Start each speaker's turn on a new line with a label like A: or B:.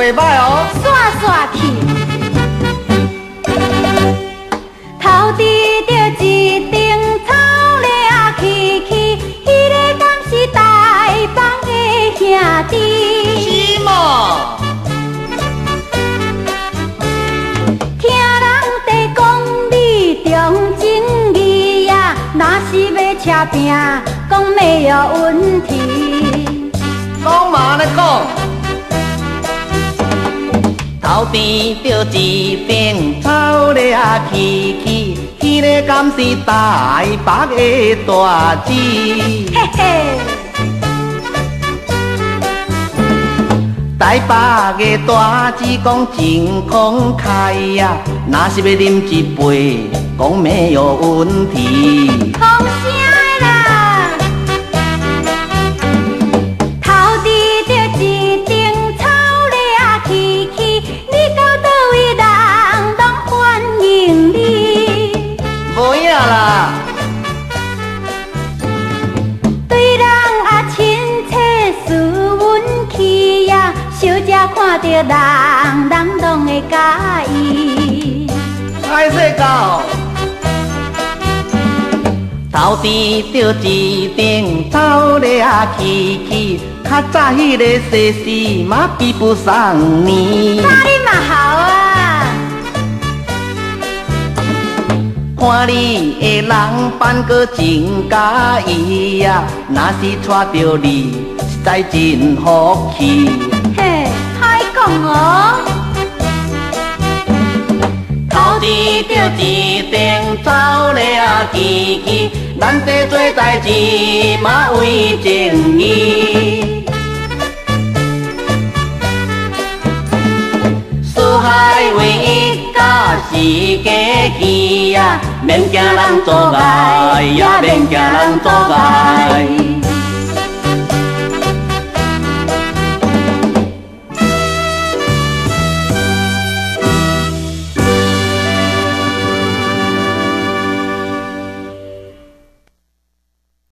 A: 袂歹哦。
B: 刷刷去，头拄着一顶草掠起起，迄个敢是台北的兄弟？
A: 是嘛？
B: 听人在讲你重情义呀，若是要车拼，讲没有问题。
A: 讲嘛咧讲？头拄着一顶草掠起起，迄个敢是台北的大姊？
B: 嘿嘿，
A: 台北的大姊讲真慷慨呀，若是要啉一杯，讲没有问题。
B: 讲啥的啦？头拄着一顶草掠起起，你到倒位人拢欢迎你。
A: 无影啦，
B: 对人啊亲切斯文气呀，小姐看着人，人拢会介意。
A: 歹势到。头拄着一顶草掠起起，较早迄个世事嘛比不上你。
B: 那你嘛好啊，
A: 看你的人扮个真假意呀，若是带着你，实在真福气。
B: 嘿，歹讲哦。
A: 头拄着一顶草掠起起，咱这做代志嘛为正义。四海唯一甲是假戏呀，免惊人阻碍，也免惊人阻碍。